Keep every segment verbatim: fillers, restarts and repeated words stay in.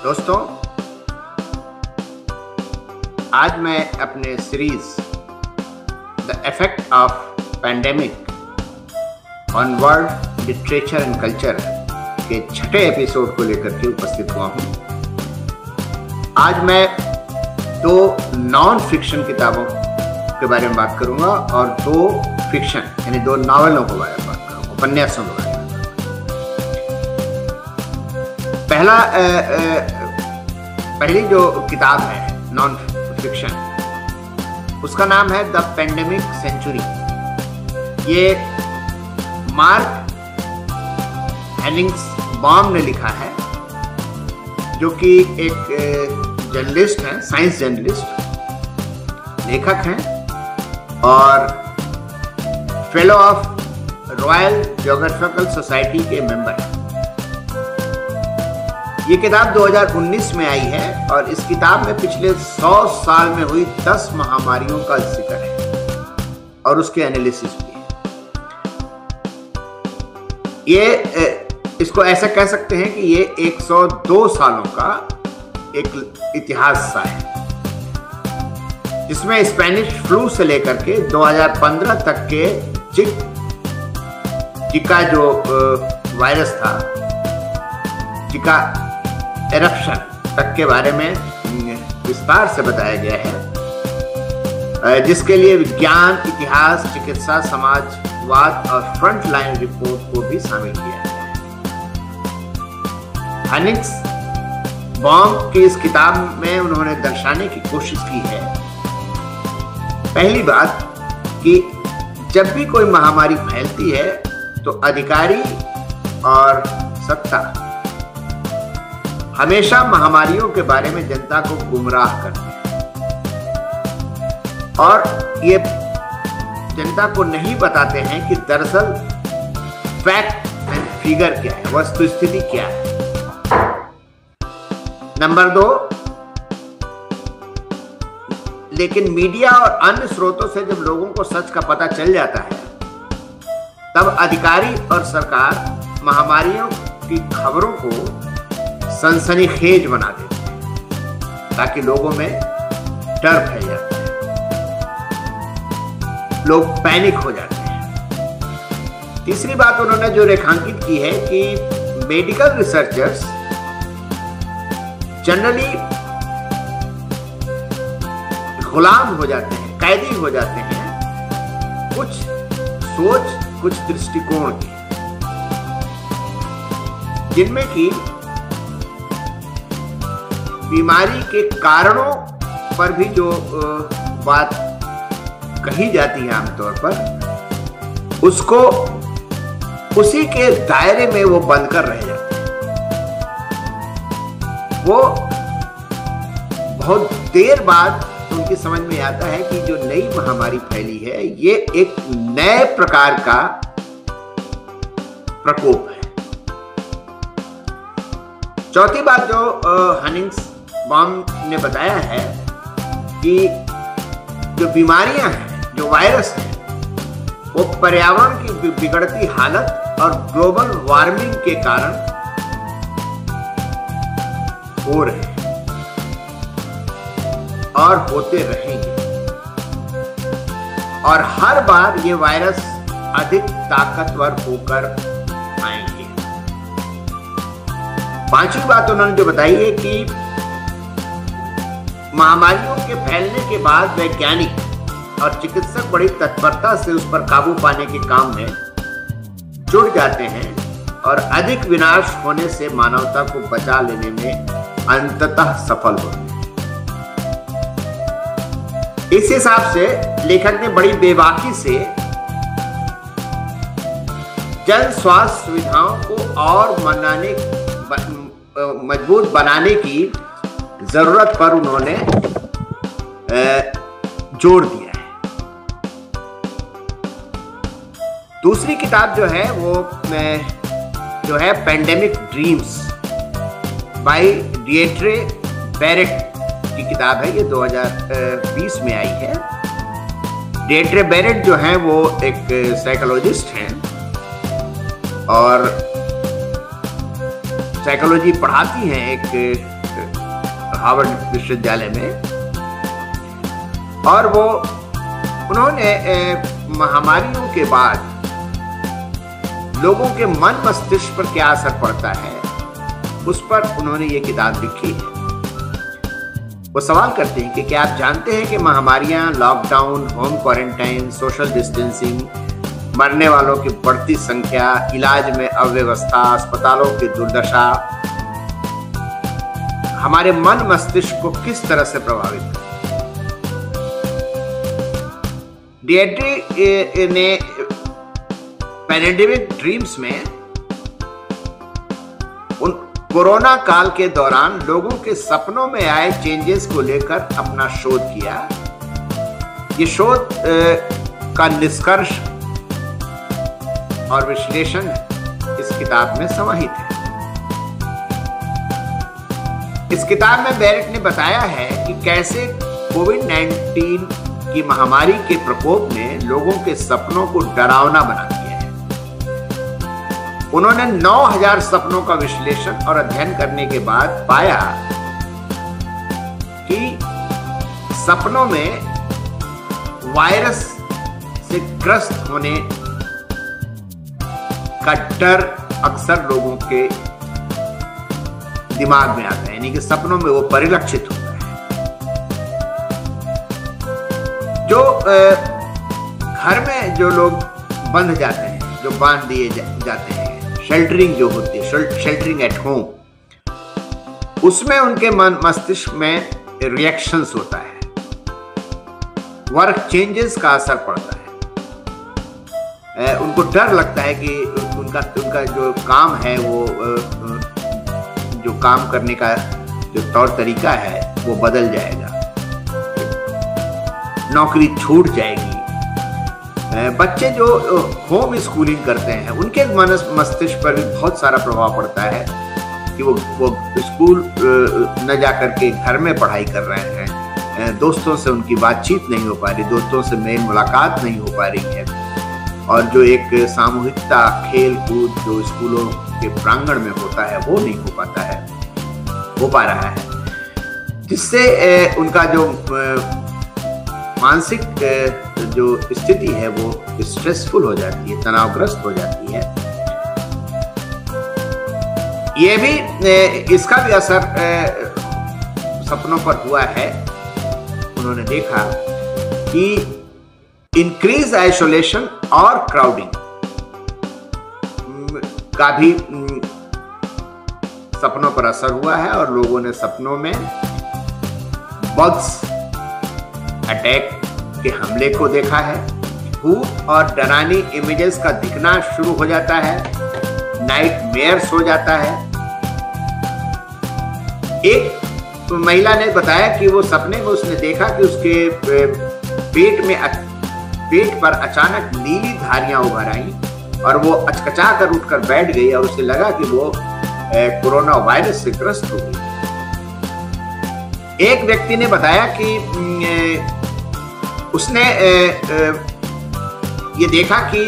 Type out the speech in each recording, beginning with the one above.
दोस्तों, आज मैं अपने series the effect of pandemic on world literature and culture के छठे एपिसोड को लेकर के उपस्थित हुआ हूं। आज मैं दो नॉन फिक्शन किताबों के बारे में बात करूंगा और दो फिक्शन यानी दो नावलों के बारे में बात करूंगा, उपन्यासों के बारे में। पहला आ, आ, पहली जो किताब है नॉन फिक्शन, उसका नाम है द पैंडेमिक सेंचुरी। ये मार्क हेनिग्सबॉम ने लिखा है, जो कि एक जर्नलिस्ट हैं, साइंस जर्नलिस्ट, लेखक हैं और fellow of royal geographical society के मेंबर हैं। ये किताब दो हज़ार उन्नीस में आई है और इस किताब में पिछले सौ साल में हुई दस महामारियों का जिक्र है और उसके एनालिसिस भी है। ये इसको ऐसा कह सकते हैं कि ये एक सौ दो सालों का एक इतिहास सा है, जिसमें स्पेनिश फ्लू से लेकर के दो हज़ार पंद्रह तक के चिक चिका जो वायरस था, चिका एरप्शन तक के बारे में विस्तार से बताया गया है, जिसके लिए विज्ञान, इतिहास, चिकित्सा, समाजवाद और फ्रंट लाइन रिपोर्ट को भी शामिल किया गया है। हेनिग्सबॉम की इस किताब में उन्होंने दर्शाने की कोशिश की है, पहली बात कि जब भी कोई महामारी फैलती है तो अधिकारी और सत्ता हमेशा महामारियों के बारे में जनता को गुमराह करते हैं और ये जनता को नहीं बताते हैं कि दरअसल फैक्ट एंड फिगर क्या है, वस्तुस्थिति क्या है। नंबर दो, लेकिन मीडिया और अन्य स्रोतों से जब लोगों को सच का पता चल जाता है, तब अधिकारी और सरकार महामारियों की खबरों को सनसनीखेज बना देते हैं ताकि लोगों में डर फैल जाता है, लोग पैनिक हो जाते हैं। तीसरी बात उन्होंने जो रेखांकित की है कि मेडिकल रिसर्चर्स जनरली गुलाम हो जाते हैं, कैदी हो जाते हैं कुछ सोच, कुछ दृष्टिकोण के, जिनमें कि बीमारी के कारणों पर भी जो बात कही जाती है आमतौर पर, उसको उसी के दायरे में वो बंद कर रह जाते हैं। वो बहुत देर बाद उनकी समझ में आता है कि जो नई महामारी फैली है ये एक नए प्रकार का प्रकोप है। चौथी बात जो हेनिग्सबॉम ने बताया है कि जो बीमारियां हैं, जो वायरस हैं, वो पर्यावरण की बिगड़ती हालत और ग्लोबल वार्मिंग के कारण हो रहे हैं और होते रहेंगे और हर बार ये वायरस अधिक ताकतवर होकर आएंगे। पांचवी बात उन्होंने जो बताई है कि महामारियों के फैलने के बाद वैज्ञानिक और चिकित्सक बड़ी तत्परता से उस पर काबू पाने के काम में जुट जाते हैं और अधिक विनाश होने से मानवता को बचा लेने में अंततः सफल होते हैं। इस हिसाब से लेखक ने बड़ी बेबाकी से जन स्वास्थ्य सुविधाओं को और मनाने मजबूत बनाने की जरूरत पर उन्होंने जोर दिया है। दूसरी किताब जो है वो जो है pandemic dreams by Deirdre Barrett की किताब है। ये दो हज़ार बीस में आई है। डिएट्रे बैरेट जो है वो एक साइकोलॉजिस्ट हैं और साइकोलॉजी पढ़ाती हैं एक हार्वर्ड विश्वविद्यालय में, और वो उन्होंने महामारियों के बाद लोगों के मन मस्तिष्क पर क्या असर पड़ता है उस पर उन्होंने ये किताब लिखी है। वो सवाल करते हैं कि क्या आप जानते हैं कि महामारियां, lockdown, home quarantine, social distancing, मरने वालों की बढ़ती संख्या, इलाज में अव्यवस्था, अस्पतालों की दुर्दशा हमारे मन मस्तिष्क को किस तरह से प्रभावित करती है। डिएट्री ने पैंडेमिक ड्रीम्स में उन कोरोना काल के दौरान लोगों के सपनों में आए चेंजेस को लेकर अपना शोध किया। ये शोध का निष्कर्ष और विश्लेषण इस किताब में समाहित है। इस किताब में बैरेट ने बताया है कि कैसे कोविड नाइन्टीन की महामारी के प्रकोप ने लोगों के सपनों को डरावना बना दिया है। उन्होंने नौ हज़ार सपनों का विश्लेषण और अध्ययन करने के बाद पाया कि सपनों में वायरस से ग्रस्त होने का डर अक्सर लोगों के दिमाग में आता है, यानी कि सपनों में वो परिलक्षित होता है। जो घर में जो लोग बंध जाते हैं, जो बांध दिए जाते हैं, शेल्टरिंग जो होती है, शेल्टरिंग एट होम, उसमें उनके मन मस्तिष्क में रिएक्शंस होता है, वर्क चेंजेस का असर पड़ता है। उनको डर लगता है कि उनका उनका जो काम है, वो जो काम करने का जो तौर तरीका है वो बदल जाएगा, नौकरी छूट जाएगी। बच्चे जो होम स्कूलिंग करते हैं उनके मन मस्तिष्क पर भी बहुत सारा प्रभाव पड़ता है कि वो वो स्कूल न जाकर के घर में पढ़ाई कर रहे हैं, दोस्तों से उनकी बातचीत नहीं हो पा रही, दोस्तों से मेल मुलाकात नहीं हो पा रही है, और जो एक सामूहिकता, खेल कूद जो स्कूलों के प्रांगण में होता है वो नहीं हो पाता है, हो पा रहा है, जिससे उनका जो मानसिक जो स्थिति है वो स्ट्रेसफुल हो जाती है, तनावग्रस्त हो जाती है। ये भी इसका भी असर सपनों पर हुआ है। उन्होंने देखा कि इंक्रीज आइसोलेशन और क्राउडिंग का भी सपनों पर असर हुआ है, और लोगों ने सपनों में बग्स अटैक के हमले को देखा है। भूत और डरावनी इमेजेस का दिखना शुरू हो जाता है, नाइटमेयर्स हो जाता है। एक तो महिला ने बताया कि वो सपने में उसने देखा कि उसके पेट में पेट पर अचानक नीली धारियां उभर आई और वो अचकचा कर उठकर बैठ गई और उसे लगा कि वो कोरोना वायरस से ग्रस्त हो गई। एक व्यक्ति ने बताया कि उसने ये देखा कि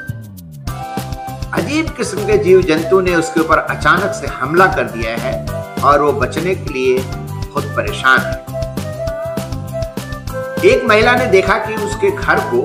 अजीब किस्म के जीव जंतु ने उसके ऊपर अचानक से हमला कर दिया है और वो बचने के लिए बहुत परेशान है। एक महिला ने देखा कि उसके घर को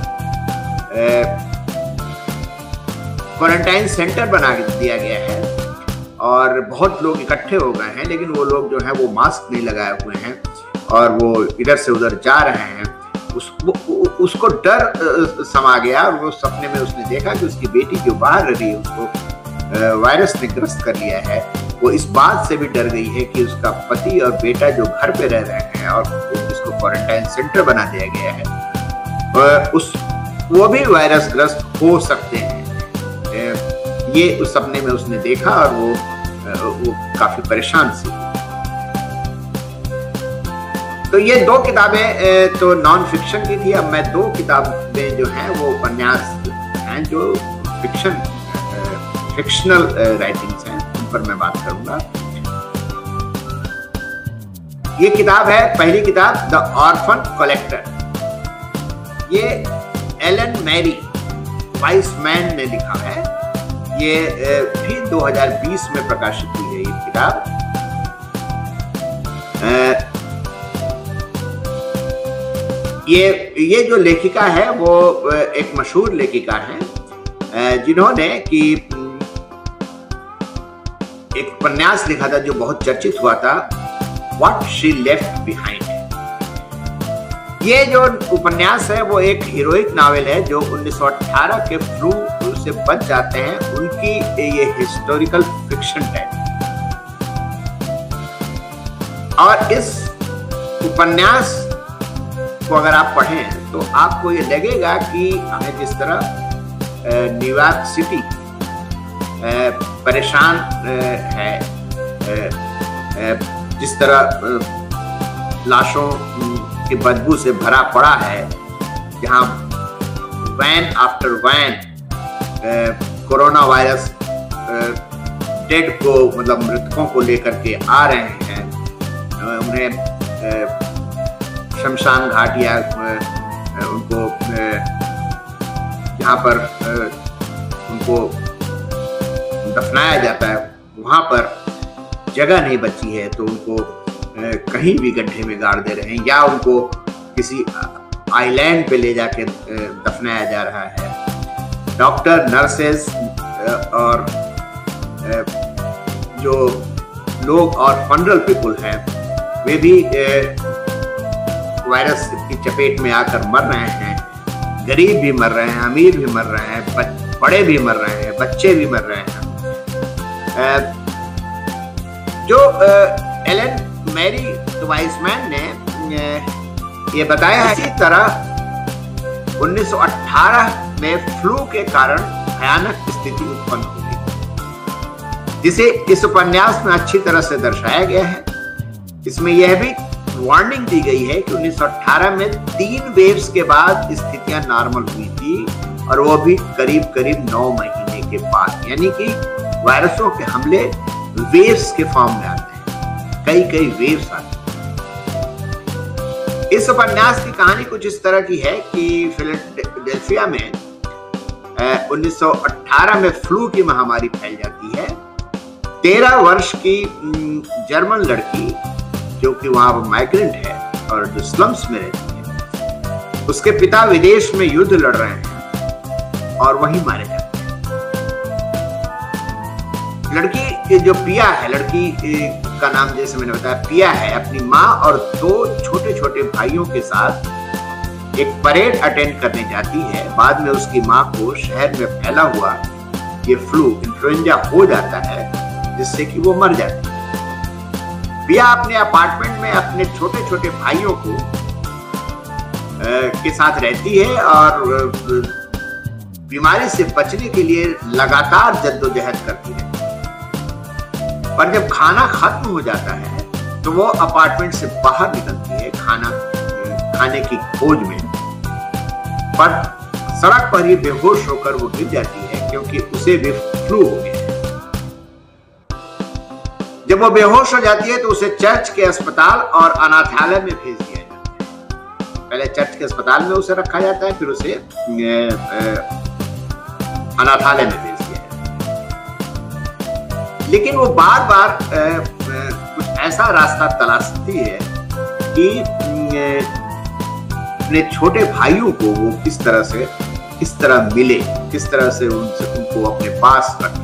क्वारंटाइन सेंटर बना दिया गया है और बहुत लोग इकट्ठे हो गए हैं, लेकिन वो लोग जो हैं वो मास्क नहीं लगाए हुए हैं और वो इधर से उधर जा रहे हैं। उस, वो, उसको डर समा गया और वो सपने में उसने देखा कि उसकी बेटी जो बाहर रह रही है उसको वायरस ने ग्रस्त कर लिया है। वो इस बात से भी डर गई है कि उसका पति और बेटा जो घर पे रह रहे हैं और जिसको क्वारंटाइन सेंटर बना दिया गया है उस वो भी वायरस ग्रस्त हो सकते हैं। ये उस सपने में उसने देखा और वो वो काफी परेशान सी। तो ये दो किताबें तो नॉन फिक्शन की थी। अब मैं दो किताबें जो हैं वो उपन्यास हैं जो फिक्शन फिक्शनल राइटिंग्स हैं, उन पर मैं बात करूंगा। ये किताब है, पहली किताब द ऑर्फन कलेक्टर। ये एलन मैरी वाइसमैन ने लिखा है। ये भी दो हज़ार बीस में प्रकाशित हुई है ये किताब। ये ये जो लेखिका है वो एक मशहूर लेखिका है जिन्होंने कि एक उपन्यास लिखा था जो बहुत चर्चित हुआ था, व्हाट शी लेफ्ट बिहाइंड। ये जो उपन्यास है वो एक हीरोइक नॉवेल है जो उन्नीस सौ अठारह के फ्लू से बच जाते हैं, उनकी ये हिस्टोरिकल फिक्शन है। और इस उपन्यास को अगर आप पढ़ें तो आपको ये लगेगा कि हमें जिस तरह न्यूयॉर्क सिटी परेशान है, जिस तरह लाशों की बदबू से भरा पड़ा है, जहां van after van corona virus dead को मतलब मृतकों को लेकर के आ रहे हैं, उन्हें शमशान घाट या उनको जहाँ पर उनको दफनाया जाता है वहां पर जगह नहीं बची है, तो उनको कहीं भी गड्ढे में गाड़ दे रहे हैं या उनको किसी आइलैंड पे ले जाके दफनाया जा रहा है। डॉक्टर, नर्सेस और जो लोग और फनरल पीपल हैं वे भी वायरस की चपेट में आकर मर रहे हैं। गरीब भी मर रहे हैं, अमीर भी मर रहे हैं, बड़े भी मर रहे हैं, बच्चे भी मर रहे हैं। जो एलन मैरी वाइसमैन ने ये बताया है, इसी तरह उन्नीस सौ अठारह में फ्लू के कारण भयानक स्थिति उत्पन्न हुई, जिसे इस उपन्यास में अच्छी तरह से दर्शाया गया है। इसमें यह भी वार्निंग दी गई है कि उन्नीस सौ अठारह में तीन वेव्स के बाद स्थितियां नॉर्मल हुई थी, और वो भी करीब करीब नौ महीने के बाद। यानी कि वायरसों के हमले वेव्स के फॉर्म में आते हैं, कई कई वेव्स आते हैं। इस उपन्यास की कहानी कुछ इस तरह की है कि फिलाडेल्फिया में उन्नीस सौ अठारह में फ्लू की महामारी फैल जाती है। तेरह वर्ष की जर्मन लड़की जो कि वहां पर माइग्रेंट है और जो स्लम्स में रहती है, उसके पिता विदेश में युद्ध लड़ रहे हैं और वहीं मारे जाते हैं। लड़की की जो पिया है, लड़की का नाम जैसे मैंने बताया पिया है, अपनी माँ और दो छोटे छोटे भाइयों के साथ एक परेड अटेंड करने जाती है। बाद में उसकी माँ को शहर में फैला हुआ ये फ्लू इन्फ्लुएंजा हो जाता है, जिससे कि वो मर जाती है। पिया अपने अपार्टमेंट में अपने छोटे छोटे भाइयों को के साथ रहती है और बीमारी से बचने के लिए लगातार जद्दोजहद करती है। पर जब खाना खत्म हो जाता है तो वो अपार्टमेंट से बाहर निकलती है खाना खाने की खोज में, पर सड़क पर ही बेहोश होकर वो गिर जाती है क्योंकि उसे भी फ्लू हो गया है। जब वो बेहोश हो जाती है तो उसे चर्च के अस्पताल और अनाथालय में भेज दिया जाता है। पहले चर्च के अस्पताल में उसे रखा जाता है, फिर उसे अनाथालय में भेज दिया जाता है। लेकिन वो बार बार कुछ ऐसा रास्ता तलाशती है कि अपने छोटे भाइयों को वो किस तरह से किस तरह मिले, किस तरह से उनसे उनको अपने पास रखे।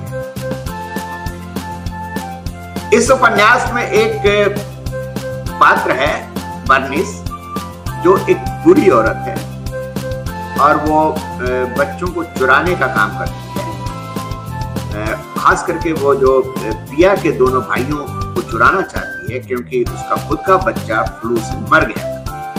इस उपन्यास में एक पात्र है बर्निस, जो एक बुरी औरत है और वो बच्चों को चुराने का काम करती है। खास करके वो जो पिया के दोनों भाइयों को चुराना चाहती है क्योंकि उसका खुद का बच्चा फ्लू से मर गया।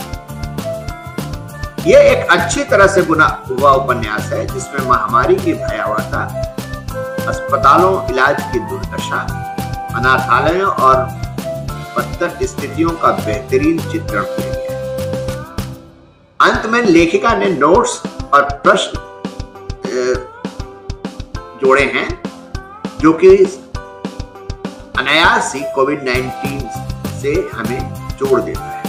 ये एक अच्छी तरह से बुना हुआ उपन्यास है जिसमें महामारी की भयावहता, अस्पतालों इलाज की दुर्दशा, अनाथालयों और बदतर स्थितियों का बेहतरीन चित्रण किया गया है। अंत में लेखिका ने नोट्स और प्रश्न जोड़े हैं जो कि अनायास ही कोविड उन्नीस से हमें जोड़ देता है।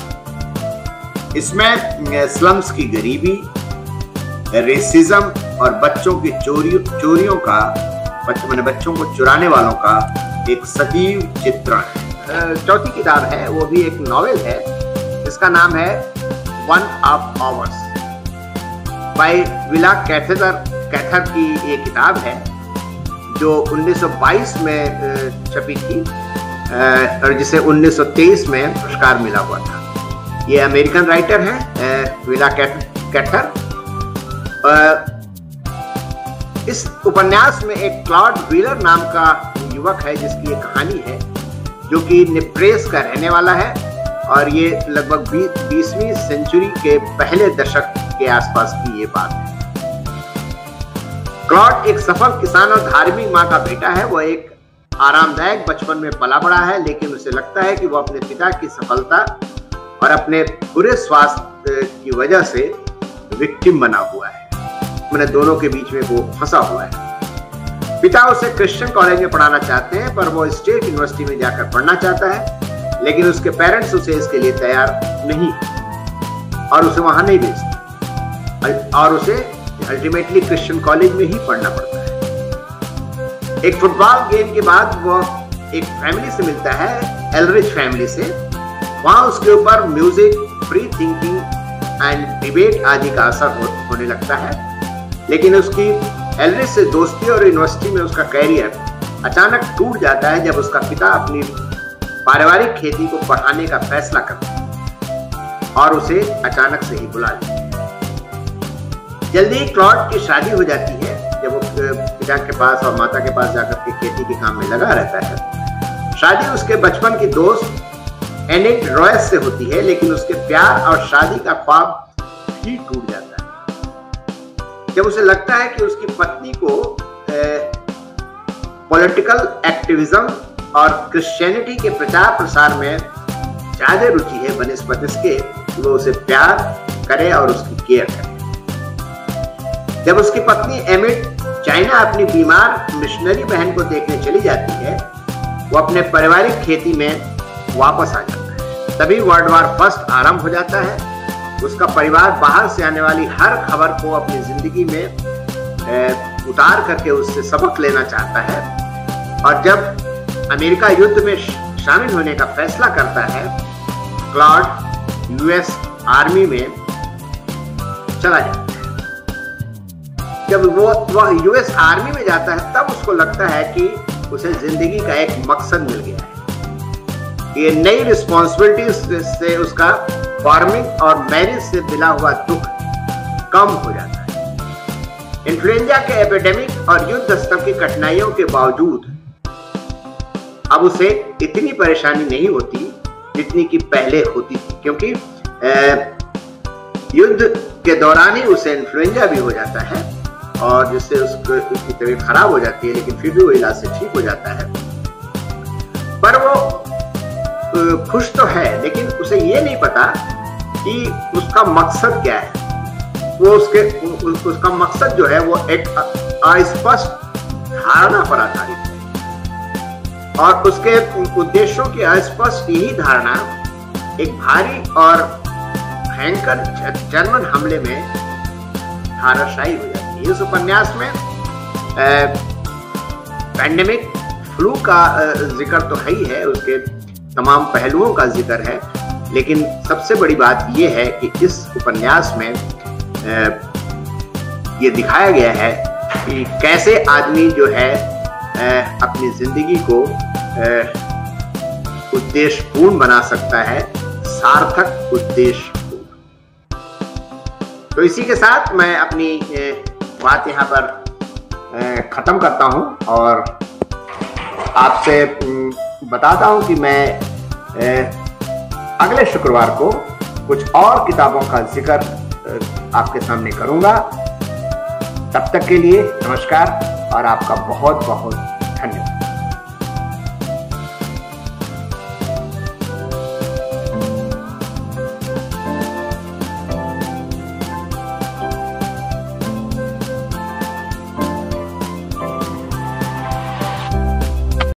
इसमें स्लम्स की गरीबी, रेसिज्म और बच्चों की चोरी चोरियों का बच्चों मैंने बच्चों को चुराने वालों का एक सजीव चित्रण चौथी किताब है, वो भी एक नॉवेल है, जिसका नाम है one of ours by Willa Cather Cather की ये किताब है जो उन्नीस सौ बाईस में छपी थी और जिसे उन्नीस सौ तेईस में पुरस्कार मिला हुआ था। ये अमेरिकन राइटर है विला कैथर। इस उपन्यास में एक क्लॉड व्हीलर नाम का युवक है जिसकी ये कहानी है, जो कि नेब्रास्का का रहने वाला है और ये लगभग बीसवीं सेंचुरी के पहले दशक के आसपास की ये बात है। क्लॉड एक सफल किसान और धार्मिक माँ का बेटा है। वह एक आरामदायक बचपन में पला बड़ा है, लेकिन उसे लगता है कि वो अपने पिता की सफलता और अपने बुरे स्वास्थ्य की वजह से विक्टिम बना हुआ है। मैंने दोनों के बीच में वो फंसा हुआ है। पिता उसे क्रिश्चियन कॉलेज में पढ़ाना चाहते हैं, पर वो स्टेट यूनिवर्सिटी में जाकर पढ़ना चाहता है, लेकिन उसके पेरेंट्स उसे इसके लिए तैयार नहीं और उसे वहां नहीं भेजते और उसे अल्टीमेटली क्रिश्चियन कॉलेज में ही पढ़ना पड़ता है। एक फुटबॉल गेम के बाद वो एक फैमिली से मिलता है, एलरिच फैमिली से। वहां उसके ऊपर music, free thinking and debate आदि का असर हो, होने लगता है, लेकिन उसकी एलरिच से दोस्ती और यूनिवर्सिटी में उसका कैरियर अचानक टूट जाता है जब उसका पिता अपनी पारिवारिक खेती को बढ़ाने का फैसला करता है और उसे अचानक से ही बुला लेता है। जल्दी ही क्लॉड की शादी हो जाती है जब वो पिता के पास और माता के पास जाकर के खेती के काम में लगा रहता है। शादी उसके बचपन की दोस्त एनिट रॉयस से होती है, लेकिन उसके प्यार और शादी का ख्वाब ही टूट जाता है जब उसे लगता है कि उसकी पत्नी को पॉलिटिकल एक्टिविज्म और क्रिश्चियनिटी के प्रचार प्रसार में ज्यादा रुचि है बनिस्बत इसके वो उसे प्यार करे और उसकी केयर करे। जब उसकी पत्नी एमिट चाइना अपनी बीमार मिशनरी बहन को देखने चली जाती है, वो अपने पारिवारिक खेती में वापस आ जाता है। तभी वर्ल्ड वॉर फर्स्ट आरंभ हो जाता है। उसका परिवार बाहर से आने वाली हर खबर को अपनी जिंदगी में ए, उतार करके उससे सबक लेना चाहता है और जब अमेरिका युद्ध में शामिल होने का फैसला करता है, क्लॉड यूएस आर्मी में चला जाता है। जब वो वह यूएस आर्मी में जाता है तब उसको लगता है कि उसे जिंदगी का एक मकसद मिल गया है। ये नई रिस्पॉन्सिबिलिटी से उसका फार्मिंग और मैरिज से मिला हुआ दुख कम हो जाता है। इन्फ्लुएंजा के एपिडेमिक और युद्ध स्तर की कठिनाइयों के बावजूद अब उसे इतनी परेशानी नहीं होती जितनी कि पहले होती थी, क्योंकि युद्ध के दौरान ही उसे इन्फ्लुएंजा भी हो जाता है और जिससे उसको उसकी तबीयत खराब हो जाती है, लेकिन फिर भी वो इलाज से ठीक हो जाता है। पर वो खुश तो है, लेकिन उसे ये नहीं पता कि उसका मकसद क्या है। वो उसके उस, उसका मकसद जो है वो एक अस्पष्ट धारणा पर आधारित है और उसके उद्देश्यों की अस्पष्ट यही धारणा एक भारी और भयंकर जर्मन हमले में धाराशायी हो जाती है। इस उपन्यास में पैंडेमिक फ्लू का जिक्र तो है ही है, उसके तमाम पहलुओं का जिक्र है, लेकिन सबसे बड़ी बात यह है कि इस उपन्यास में ये दिखाया गया है कि कैसे आदमी जो है अपनी जिंदगी को उद्देश्यपूर्ण बना सकता है, सार्थक उद्देश्य। तो इसी के साथ मैं अपनी बात यहाँ पर खत्म करता हूँ और आपसे बताता हूँ कि मैं अगले शुक्रवार को कुछ और किताबों का जिक्र आपके सामने करूँगा। तब तक के लिए नमस्कार और आपका बहुत बहुत